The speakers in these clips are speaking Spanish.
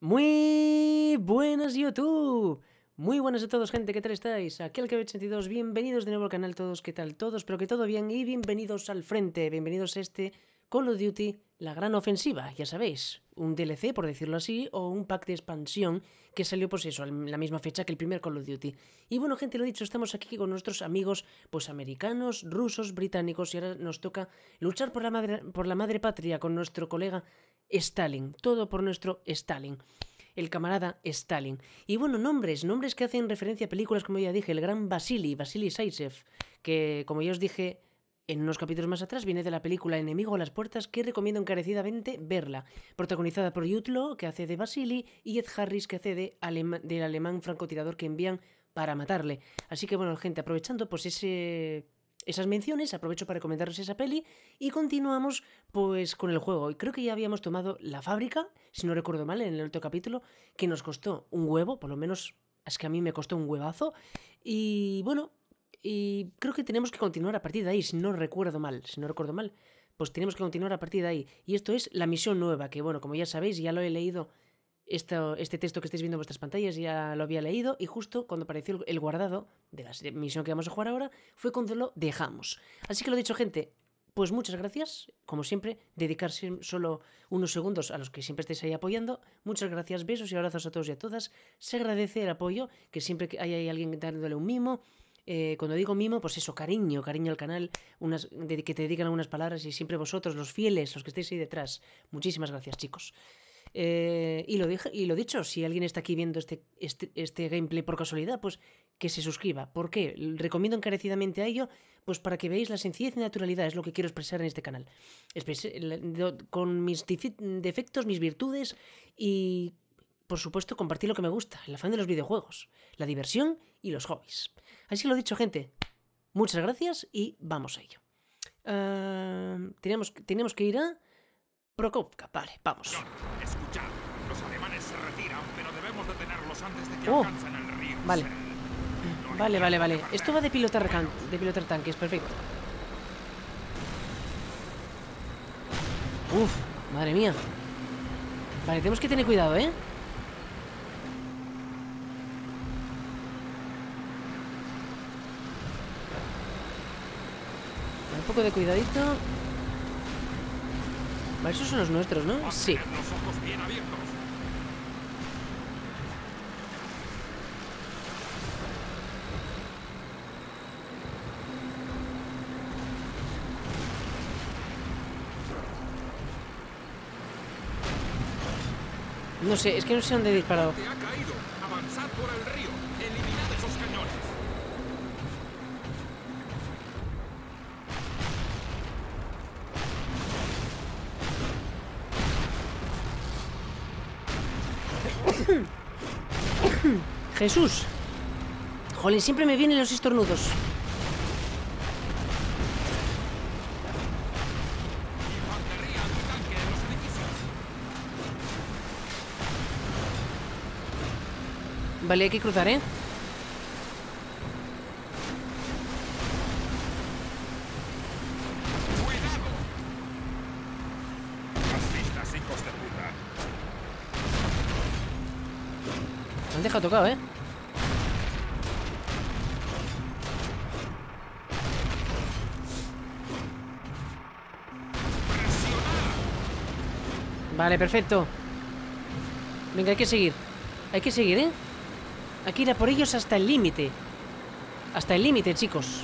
Muy buenas YouTube, muy buenas a todos gente, ¿qué tal estáis? Aquí el KB82, bienvenidos de nuevo al canal todos, ¿qué tal todos? Espero que todo bien y bienvenidos al frente, bienvenidos a este Call of Duty, la gran ofensiva, ya sabéis, un DLC por decirlo así, o un pack de expansión que salió pues eso, en la misma fecha que el primer Call of Duty. Y bueno gente, lo dicho, estamos aquí con nuestros amigos pues americanos, rusos, británicos y ahora nos toca luchar por la madre patria con nuestro colega Stalin, todo por nuestro Stalin, el camarada Stalin. Y bueno, nombres que hacen referencia a películas, como ya dije, el gran Vasily Zaitsev, que como ya os dije en unos capítulos más atrás, viene de la película Enemigo a las puertas, que recomiendo encarecidamente verla, protagonizada por Jude Law, que hace de Vasily, y Ed Harris, que hace del alemán francotirador que envían para matarle. Así que bueno, gente, aprovechando pues esas menciones, aprovecho para recomendaros esa peli y continuamos pues con el juego. Y creo que ya habíamos tomado la fábrica, si no recuerdo mal, en el otro capítulo, que nos costó un huevo, por lo menos es que a mí me costó un huevazo. Y bueno, y creo que tenemos que continuar a partir de ahí, si no recuerdo mal, pues tenemos que continuar a partir de ahí. Y esto es la misión nueva, que bueno, como ya sabéis, ya lo he leído. Este texto que estáis viendo en vuestras pantallas ya lo había leído y justo cuando apareció el guardado de la misión que vamos a jugar ahora fue cuando lo dejamos. Así que lo dicho gente, pues muchas gracias, como siempre, dedicarse solo unos segundos a los que siempre estáis ahí apoyando. Muchas gracias, besos y abrazos a todos y a todas. Se agradece el apoyo, que siempre que hay alguien dándole un mimo. Cuando digo mimo, pues eso, cariño al canal, que te dedican algunas palabras y siempre vosotros, los fieles, los que estáis ahí detrás. Muchísimas gracias, chicos. Y lo dicho, si alguien está aquí viendo este gameplay por casualidad, pues que se suscriba. ¿Por qué? Recomiendo encarecidamente a ello, pues para que veáis la sencillez y naturalidad, es lo que quiero expresar en este canal. Con mis defectos, mis virtudes y, por supuesto, compartir lo que me gusta, el afán de los videojuegos, la diversión y los hobbies. Así que lo dicho, gente, muchas gracias y vamos a ello. Tenemos que ir a Prokopka, vale, vamos. Escuchad, los alemanes se retiran, pero debemos detenerlos antes de que alcancen el río. Vale. Vale. Esto va de pilotar tanques, perfecto. Uf, madre mía. Vale, tenemos que tener cuidado, ¿eh? Un poco de cuidadito. Vale, esos son los nuestros, ¿no? Sí. Los ojos bien abiertos. No sé, es que no sé dónde he disparado. Te ha caído. Avanzad por el río. Eliminad esos cañones. Jesús. Jolín, siempre me vienen los estornudos. Infantería antitanque en los edificios. Vale, hay que cruzar, ¿eh? ¡Cuidado! Fascistas, hijos de puta. Me han dejado tocado, ¿eh? Vale, perfecto. Venga, hay que seguir. Hay que seguir, ¿eh? Hay que ir a por ellos hasta el límite. Hasta el límite, chicos.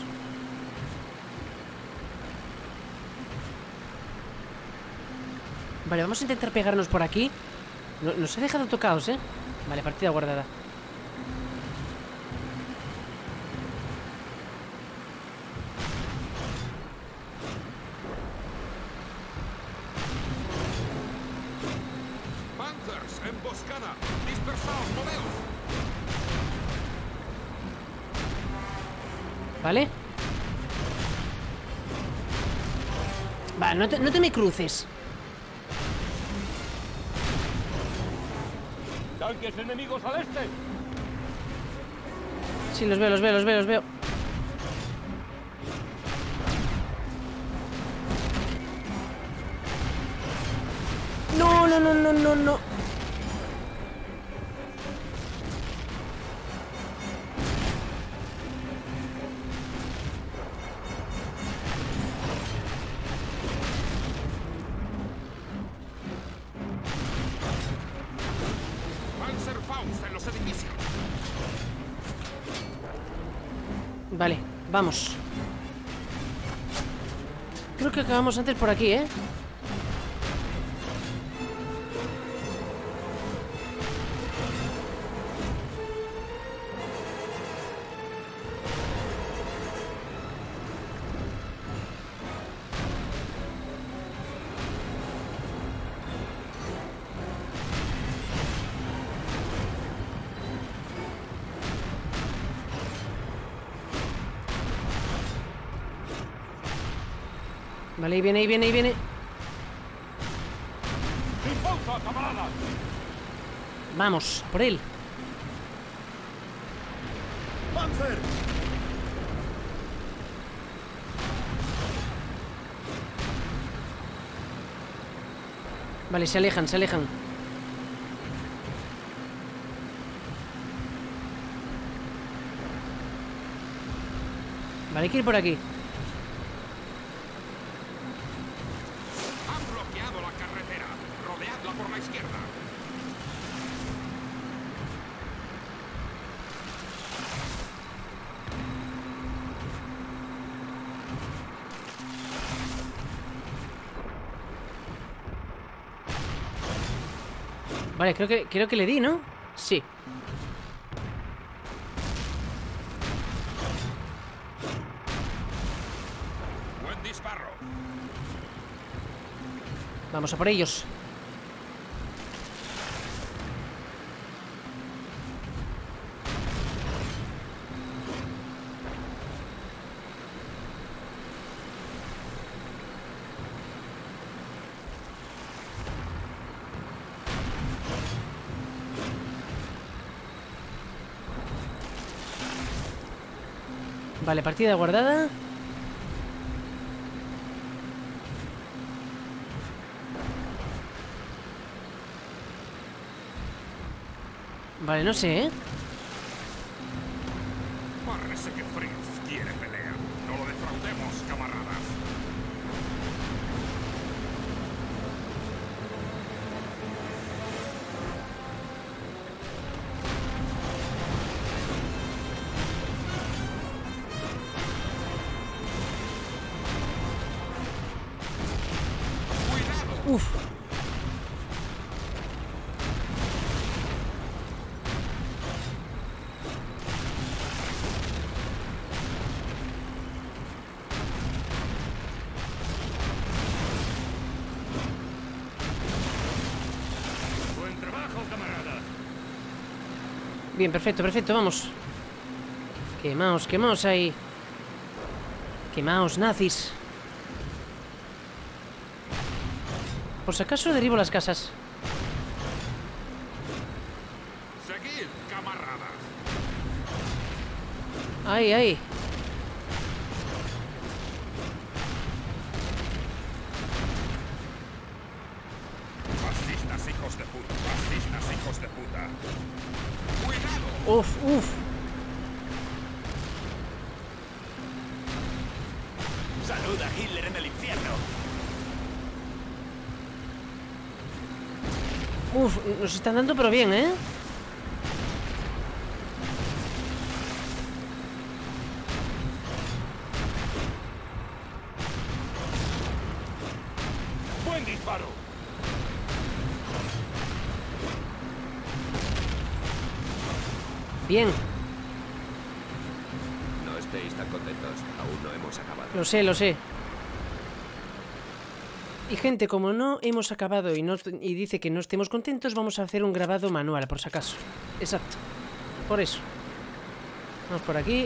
Vale, vamos a intentar pegarnos por aquí. Nos ha dejado tocados, ¿eh? Vale, partida guardada. Panzers, emboscada. Dispersaos, moveos. ¿Vale? Va, no te me cruces. Tanques enemigos al este. Sí, los veo. No. Scouts en los edificios. Vale, vamos. Creo que acabamos antes por aquí, ¿eh? Vale, ahí viene, ahí viene, ahí viene. ¡Sin pausa, camaradas! Vamos, por él. ¡Panzer! Vale, se alejan, se alejan. Vale, hay que ir por aquí. Han bloqueado la carretera. Rodeadla por la izquierda. Vale, creo que le di, ¿no? Sí. Buen disparo. Vamos a por ellos. Vale, partida guardada. Vale, no sé, ¿eh? Parece que Fritz quiere pelea. No lo defraudemos, camaradas. ¡Cuidado! Uf. Buen trabajo, camaradas. Bien, perfecto, perfecto, vamos. Quemaos, quemaos ahí. Quemaos, nazis. Por si acaso derribo las casas. Seguid, camaradas. Ahí, ahí. Fascistas, hijos de puta. Fascistas, hijos de puta. ¡Cuidado! Uf, uf. ¡Saluda a Hitler en el infierno! Uf, nos están dando pero bien, ¿eh? ¡Buen disparo! Bien, No estéis tan contentos, aún no hemos acabado. lo sé, lo sé. Y gente, como no hemos acabado y dice que no estemos contentos, vamos a hacer un grabado manual, por si acaso. Exacto. Por eso. Vamos por aquí.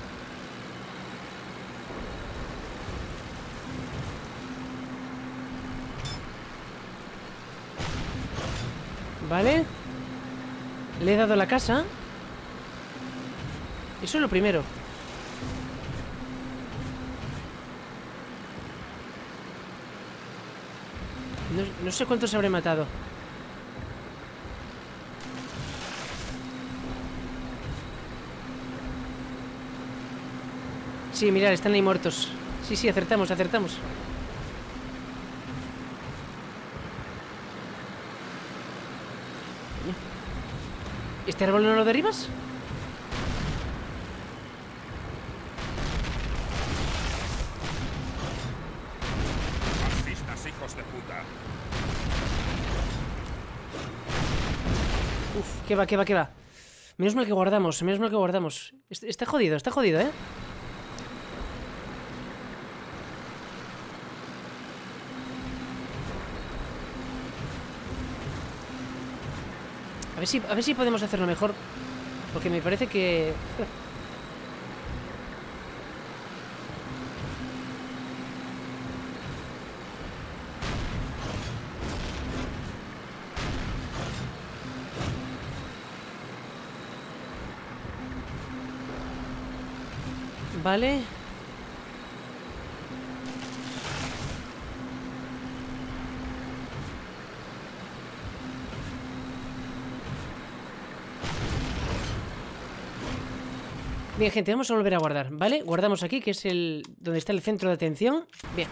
Vale. Le he dado la casa. Eso es lo primero. No sé cuántos habré matado. Sí, mirad, están ahí muertos. Sí, sí, acertamos, acertamos. ¿Este árbol no lo derribas? Fascistas, hijos de puta. Uf, qué va, qué va, qué va. Menos mal que guardamos, menos mal que guardamos. Está jodido, ¿eh? A ver si podemos hacerlo mejor. Porque me parece que... Vale. Bien, gente, vamos a volver a guardar, ¿vale? Guardamos aquí, que es el... donde está el centro de atención. Bien.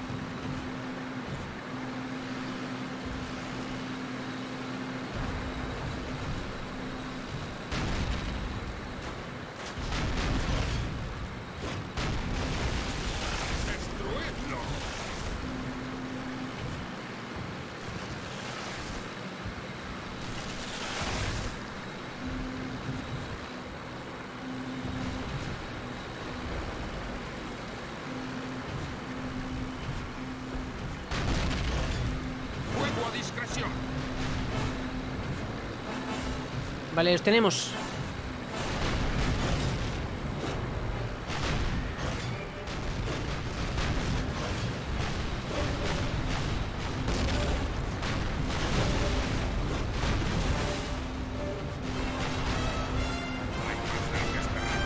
¡Destruidlo! ¡Fuego a discreción! Vale, los tenemos. Hay más de lo que esperaba.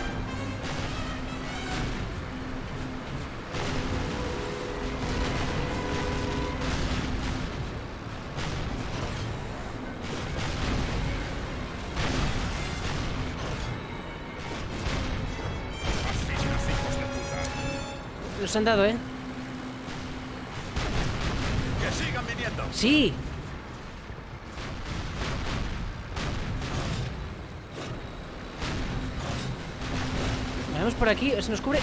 Fascistas, hijos de puta. Nos han dado, ¿eh? ¡Que sigan viniendo! ¡Sí! Vamos por aquí, se nos cubre.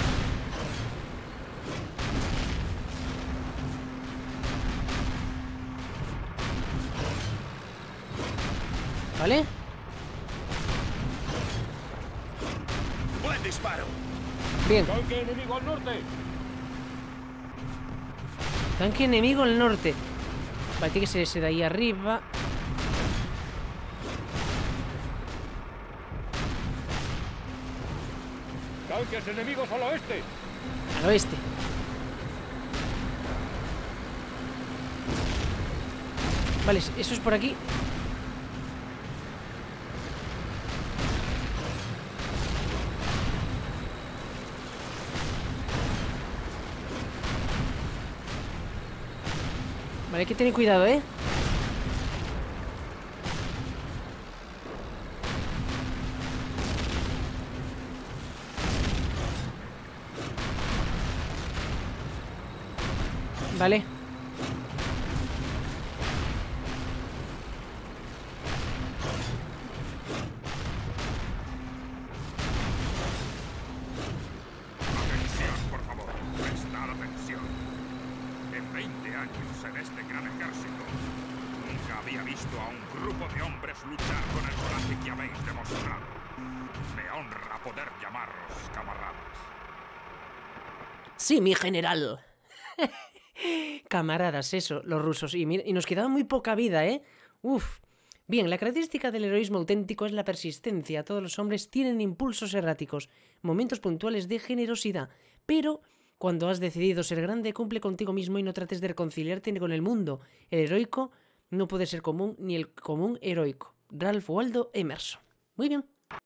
¿Vale? ¡Buen disparo! Bien. ¡Tanque enemigo al norte! Tanque enemigo al norte. Vale, tiene que ser ese de ahí arriba. ¡Tanques enemigos al oeste! Al oeste. Vale, eso es por aquí. Vale, hay que tener cuidado, ¿eh? Vale. Atención, por favor. Prestad atención. En 20 años en este gran ejército, nunca había visto a un grupo de hombres luchar con el coraje que habéis demostrado. Me honra poder llamaros camaradas. Sí, mi general. Camaradas, eso, los rusos. Y nos quedaba muy poca vida, ¿eh? Uf. Bien, la característica del heroísmo auténtico es la persistencia. Todos los hombres tienen impulsos erráticos, momentos puntuales de generosidad. Pero, cuando has decidido ser grande, cumple contigo mismo y no trates de reconciliarte con el mundo. El heroico no puede ser común ni el común heroico. Ralph Waldo Emerson. Muy bien.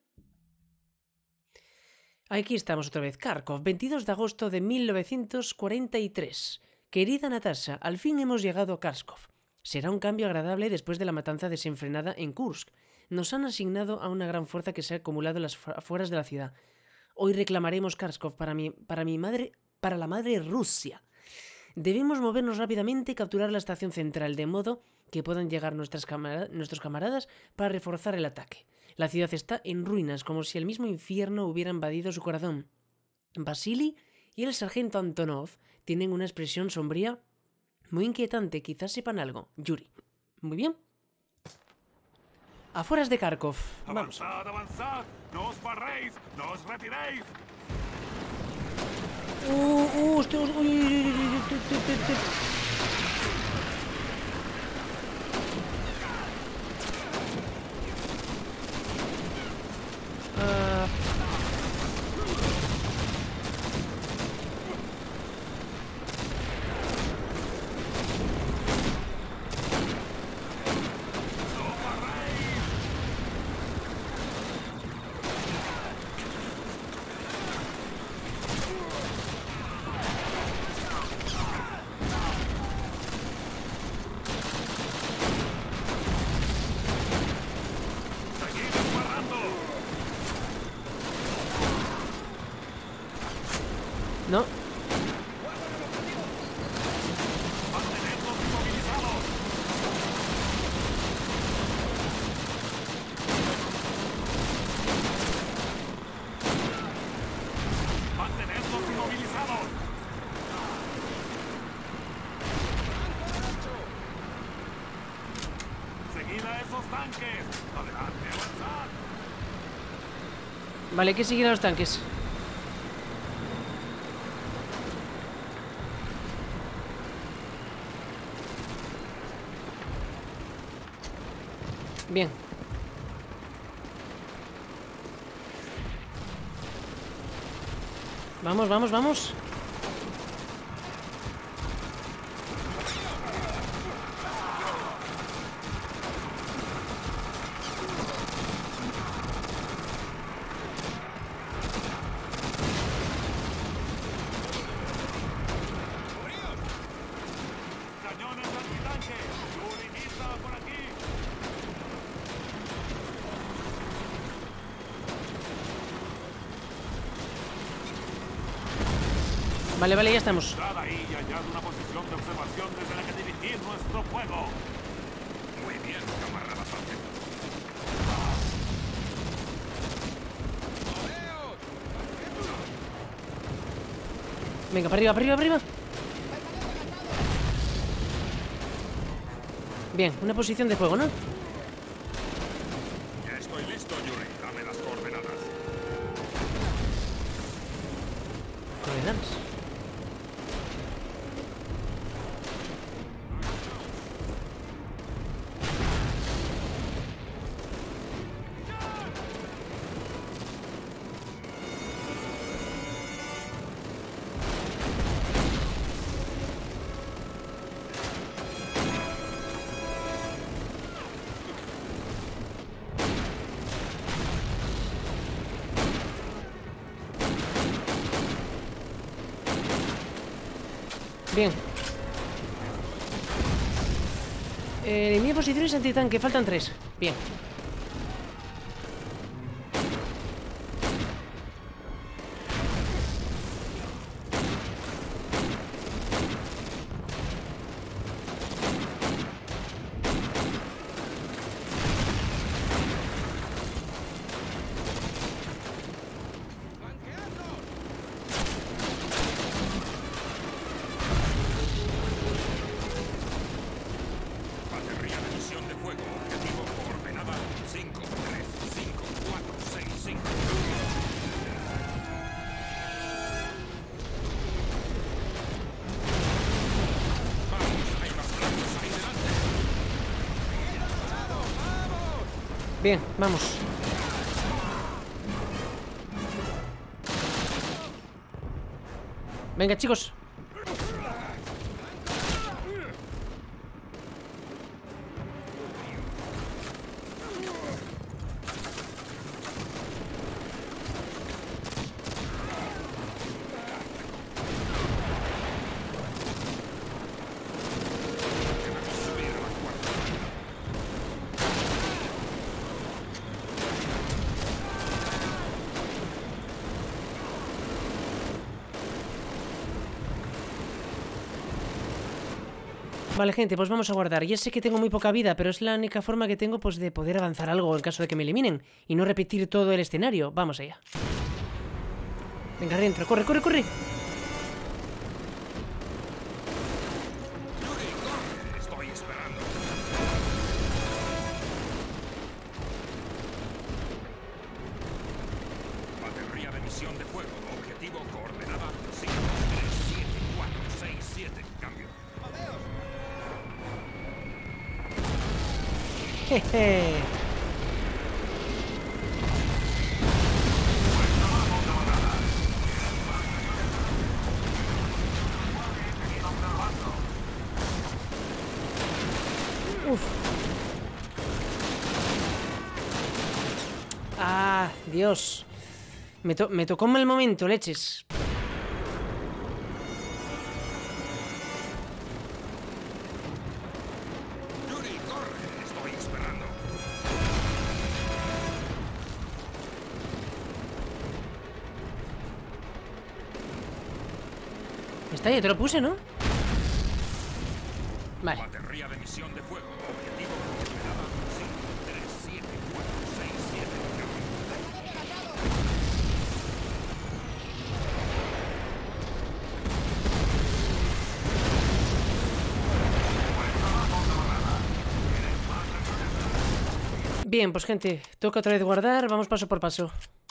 Aquí estamos otra vez. Kharkov, 22 de agosto de 1943. Querida Natasha, al fin hemos llegado a Kharkov. Será un cambio agradable después de la matanza desenfrenada en Kursk. Nos han asignado a una gran fuerza que se ha acumulado en las afueras de la ciudad. Hoy reclamaremos Kharkov para la madre Rusia. Debemos movernos rápidamente y capturar la estación central, de modo que puedan llegar nuestros camaradas para reforzar el ataque. La ciudad está en ruinas, como si el mismo infierno hubiera invadido su corazón. Vasily y el sargento Antonov tienen una expresión sombría muy inquietante. Quizás sepan algo. Yuri. Muy bien. Afueras de Kharkov. Vamos. ¡Avanzad, avanzad! ¡No os barréis! ¡No os retiréis! Hostia, uy. No. ¡Mantenedlos inmovilizados! ¡Mantenedlos inmovilizados! ¡Seguid a esos tanques! ¡Adelante, avanzad! Vale, hay que seguir a los tanques. Bien. Vamos, vamos, vamos. ¡Cañones antitanque! ¡Urinista por aquí! Vale, vale, ya estamos. Entrad ahí y hallad una posición de observación desde la que dirigir nuestro fuego. Muy bien, camarada sargento. Venga, para arriba, para arriba, para arriba. Bien, una posición de fuego, ¿no? Ya estoy listo, Yuri. Dame las coordenadas. Coordenadas. Bien. Elimina posiciones antitanque. Faltan 3. Bien. Batería de misión de fuego. Objetivo coordenada 5, 3, 5, 4, 6, 5. Vamos, hay más blancos ahí delante. Bien, vamos. Venga, chicos. Vale, gente, pues vamos a guardar. Ya sé que tengo muy poca vida, pero es la única forma que tengo pues de poder avanzar algo en caso de que me eliminen y no repetir todo el escenario. Vamos allá. Venga, adentro. ¡Corre, corre, corre! Yuri, corre. Estoy esperando. Batería de misión de fuego. Objetivo coordenada 5, 3, 7, 4, 6, 7. Cambio. Jeje. Uf. Ah, Dios. Me tocó en mal momento, leches. Yuri, corre. Estoy esperando. Está ahí, te lo puse, ¿no? Vale. Batería de misión de fuego. Objetivo coordenada 5, 3, 7, 4, 6, 7. Cambio. Bien, pues gente, toca otra vez guardar. Vamos paso por paso.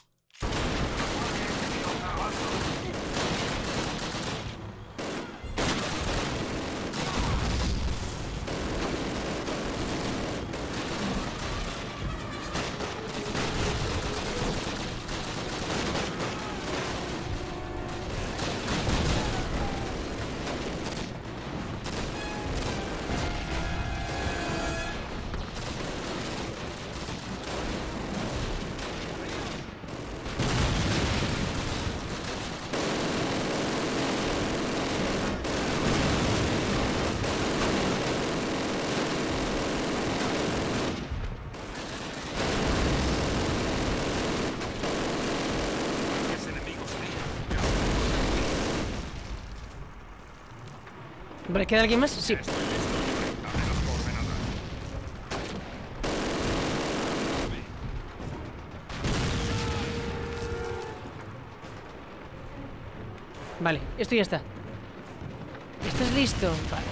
Hombre, ¿queda alguien más? Sí. Estoy listo, Yuri. Dame las coordenadas. Vale, esto ya está. ¿Estás listo? Vale.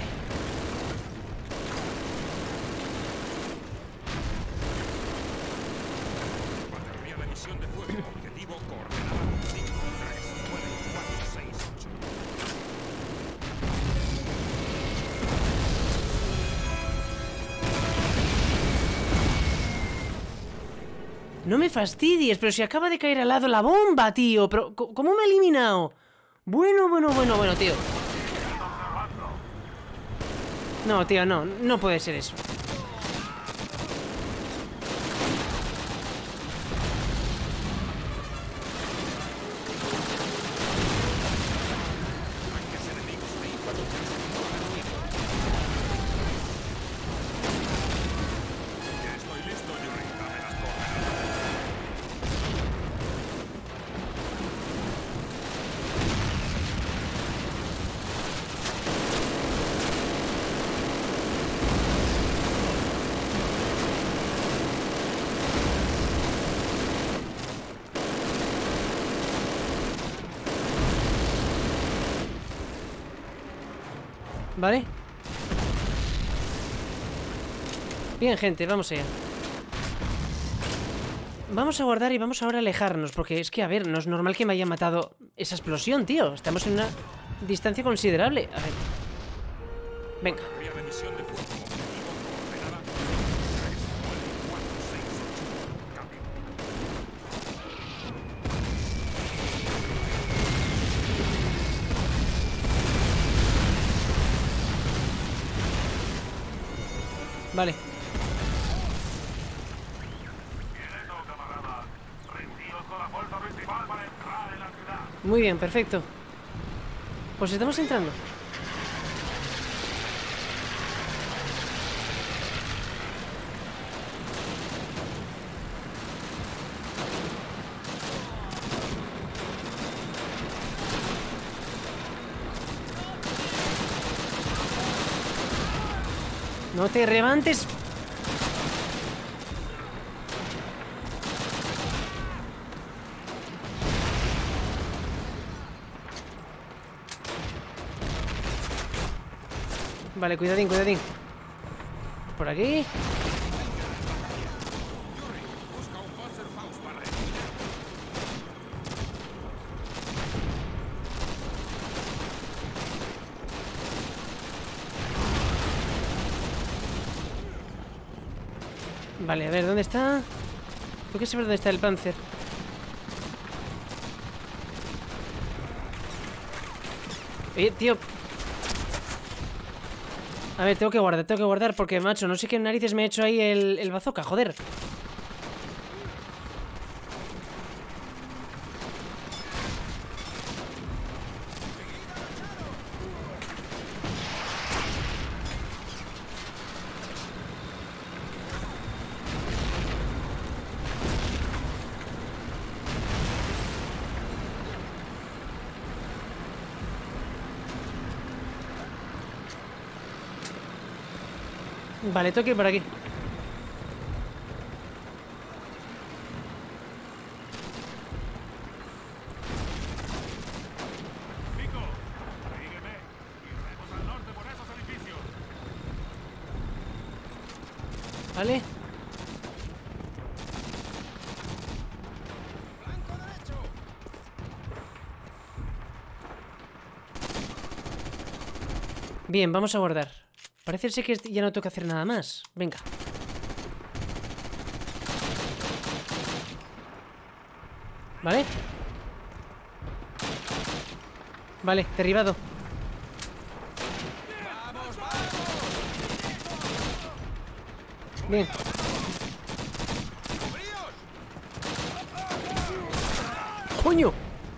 Batería de misión de fuego. Objetivo coordenada 5, 3, 9, 4, 6, 8. No me fastidies, pero si acaba de caer al lado la bomba, tío. Pero, ¿cómo me ha eliminado? Bueno, tío. No, tío, no puede ser eso. Ya estoy listo, Yuri. Dame las coordenadas. ¿Vale? Bien, gente, vamos allá. Vamos a guardar y vamos ahora a alejarnos, porque es que, a ver, no es normal que me haya matado esa explosión, tío. Estamos en una distancia considerable. A ver. Venga. Batería de misión de fuego. Objetivo coordenada 5, 3, 9, 4, 6, 8. Cambio. Vale. Muy bien, perfecto. Pues estamos entrando. No te levantes. Vale, cuidadín, cuidadín. Por aquí. Vale, a ver, ¿dónde está? ¿Por qué saber dónde está el Panzer? Tío. A ver, tengo que guardar porque, macho, no sé qué narices me ha hecho ahí el bazooka, joder. Vale, tengo que ir por aquí. Pico, sígueme y iremos al norte por esos edificios. Vale. Bien, vamos a guardar. Parece ser que ya no tengo que hacer nada más. Venga. ¿Vale? Vale, derribado. Bien. ¡Coño!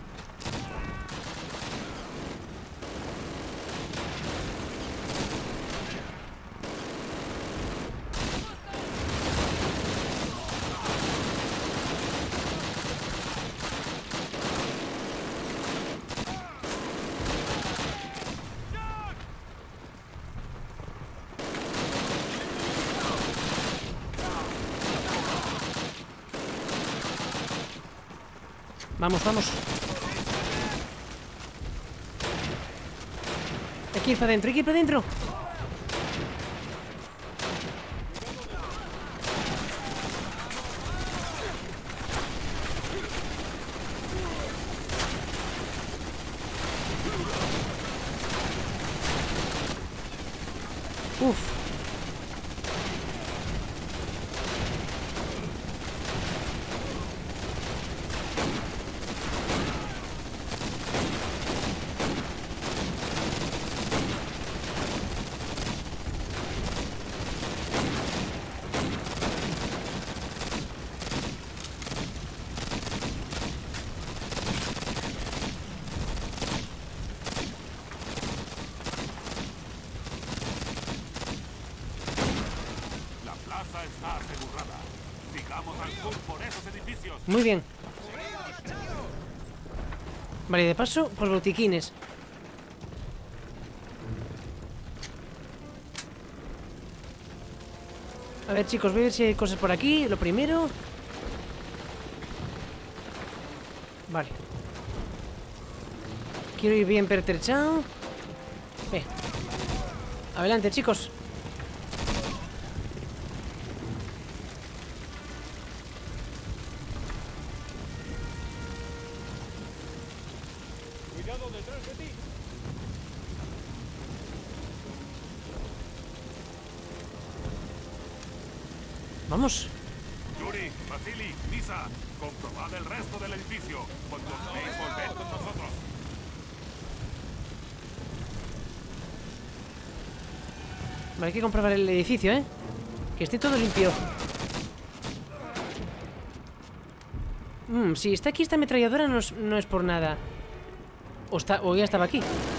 Vamos, vamos. Hay que ir para adentro, hay que ir para adentro. Uf. Está asegurada. Sigamos al sur por esos edificios. Muy bien. Vale, de paso, pues botiquines. A ver, chicos, voy a ver si hay cosas por aquí. Lo primero. Vale. Quiero ir bien pertrechado. Adelante, chicos. Cuidado detrás de ti. Vamos. Yuri, Vasily, Lisa, comprobad el resto del edificio. Cuando queréis volver con nosotros. Vale, hay que comprobar el edificio, ¿eh? Que esté todo limpio. Si está aquí esta ametralladora no es por nada. O ya estaba aquí.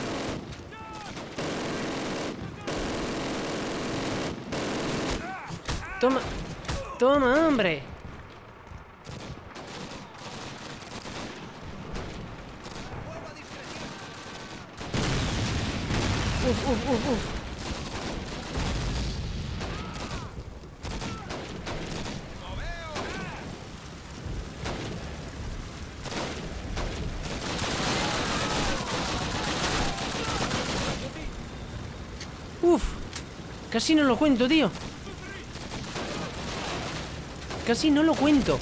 Toma. Toma, hombre. Uf. Casi no lo cuento, tío. Casi no lo cuento.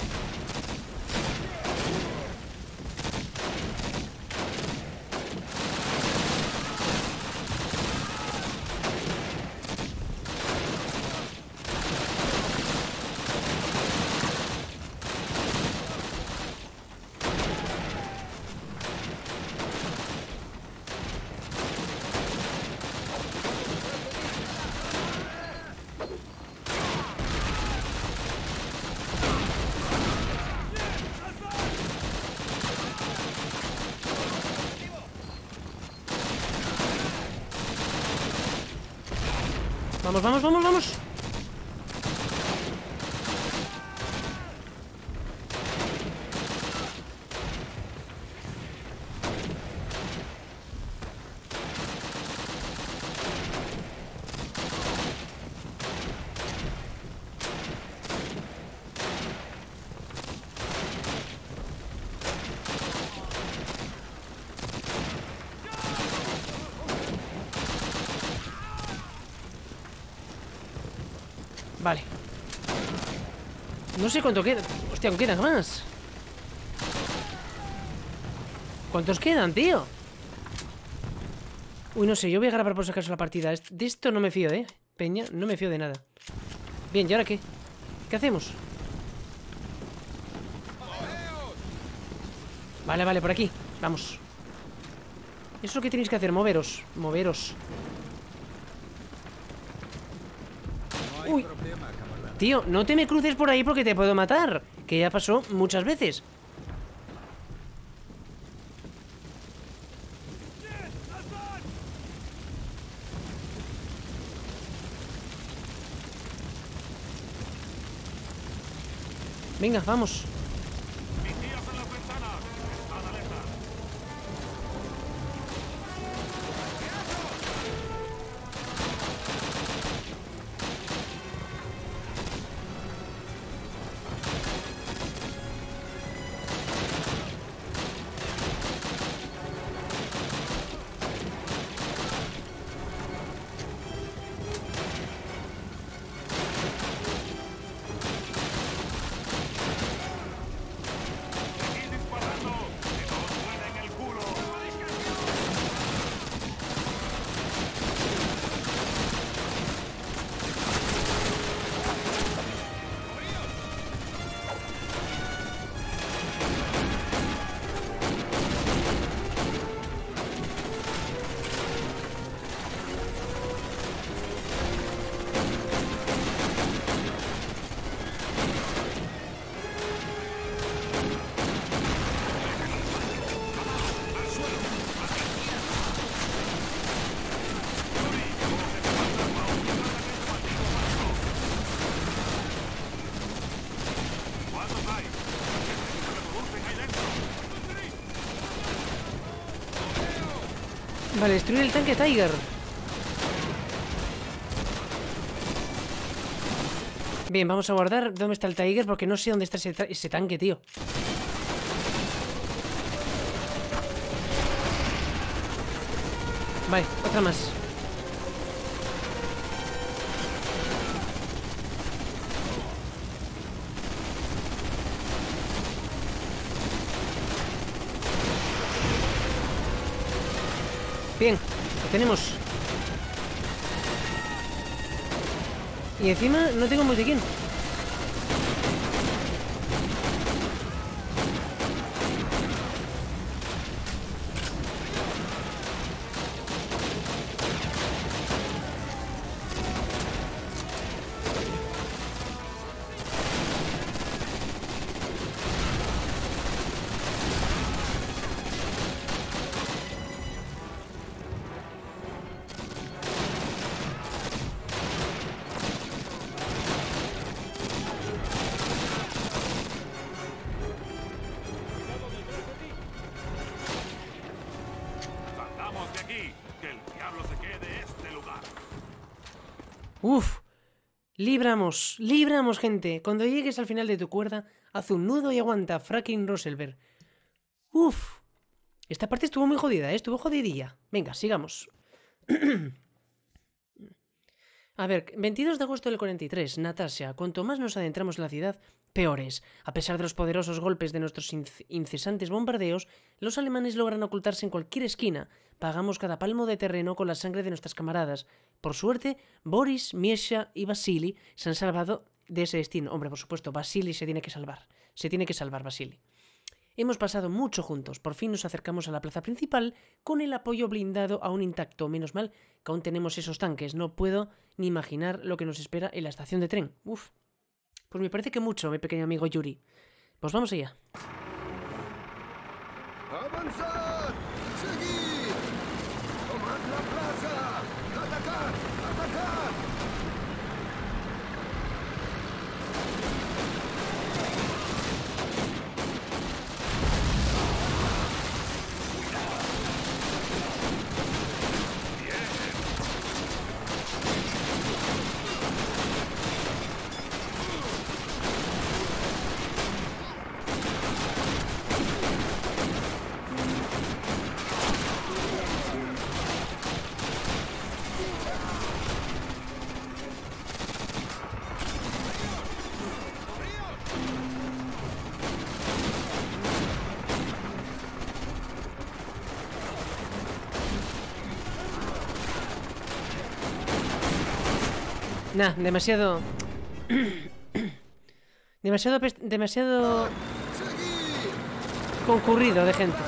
Vamos, vamos, vamos, vamos. Vale. No sé cuánto queda. Hostia, aún quedan más. ¿Cuántos quedan, tío? Uy, no sé, yo voy a grabar por si acaso la partida. De esto no me fío, Peña, no me fío de nada. Bien, ¿y ahora qué? ¿Qué hacemos? Vale, vale, por aquí. Vamos. Eso es lo que tenéis que hacer, moveros. Moveros. Uy. Tío, no te me cruces por ahí porque te puedo matar. Que ya pasó muchas veces. Venga, vamos. Vale, destruir el tanque Tiger. Bien, vamos a guardar dónde está el Tiger porque no sé dónde está ese tanque, tío. Vale, otra más. Bien, lo tenemos. Y encima no tengo botiquín. Uf, libramos, gente. Cuando llegues al final de tu cuerda, haz un nudo y aguanta, fracking Roselberg. Uf, esta parte estuvo muy jodida, estuvo jodidilla. Venga, sigamos. A ver, 22 de agosto del 43, Natasha. Cuanto más nos adentramos en la ciudad, peor es. A pesar de los poderosos golpes de nuestros incesantes bombardeos, los alemanes logran ocultarse en cualquier esquina. Pagamos cada palmo de terreno con la sangre de nuestras camaradas. Por suerte, Boris, Miesha y Vasily se han salvado de ese destino. Hombre, por supuesto, Vasily se tiene que salvar. Se tiene que salvar, Vasily. Hemos pasado mucho juntos. Por fin nos acercamos a la plaza principal con el apoyo blindado aún intacto. Menos mal que aún tenemos esos tanques. No puedo ni imaginar lo que nos espera en la estación de tren. Uf. Pues me parece que mucho, mi pequeño amigo Yuri. Pues vamos allá. ¡Avanzad! ¡Seguid! ¡Tomad la plaza! ¡Atacad! ¡Atacad! Nah, demasiado... demasiado concurrido de gente.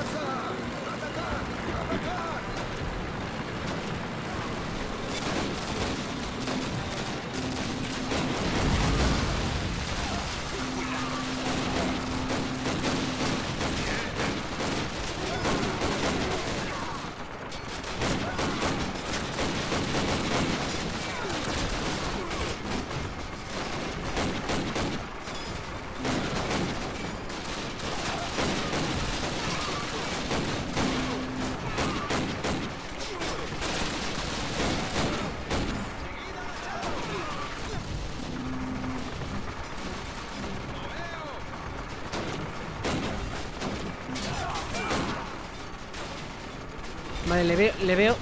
Vale, le veo.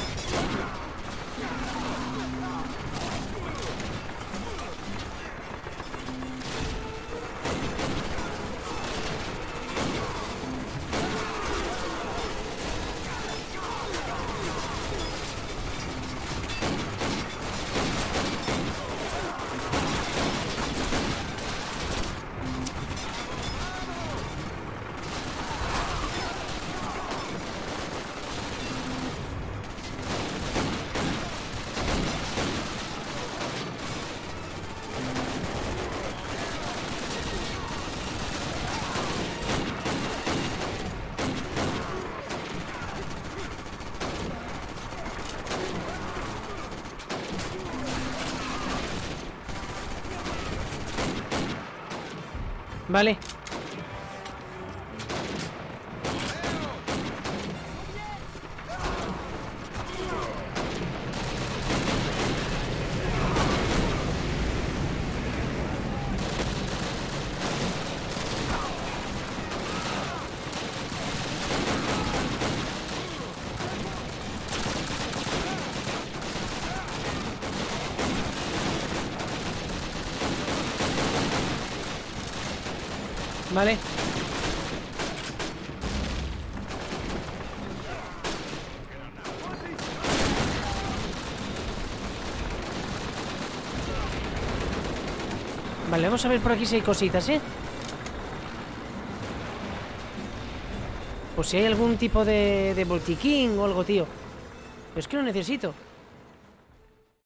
Vale. Vale. Vale, vamos a ver por aquí si hay cositas, ¿eh? Pues si hay algún tipo de botiquín o algo, tío. Pero es que lo necesito.